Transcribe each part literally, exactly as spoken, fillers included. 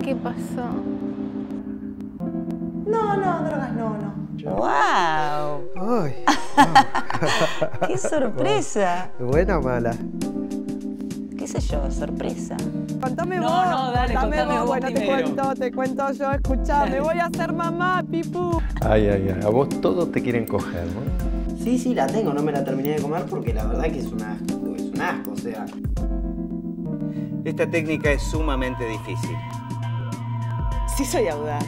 ¿Qué pasó? No, no, drogas no, no. ¡Wow! Ay, ¡Qué sorpresa! ¿buena o mala? ¿Qué sé yo? Sorpresa. Contame No, vos. no, dale, contame contame vos. vos Bueno, te primero. cuento, te cuento yo. Escuchá, me voy a hacer mamá, Pipu. Ay, ay, ay. A vos todos te quieren coger, ¿no? Sí, sí, la tengo, no me la terminé de comer porque la verdad que es un asco, es un asco, o sea. Esta técnica es sumamente difícil. Sí soy audaz.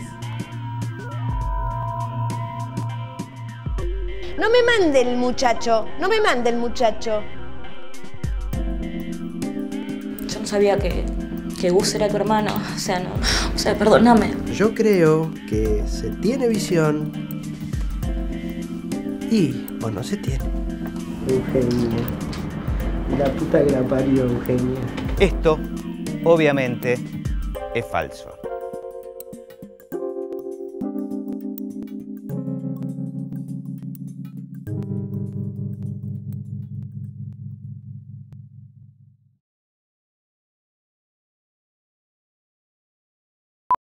No me mande el muchacho, no me mande el muchacho. Yo no sabía que, que Gus era tu hermano, o sea, no, o sea, perdóname. Yo creo que se tiene visión y o no se tiene. Eugenia. La puta que la parió, Eugenia. Esto, obviamente, es falso.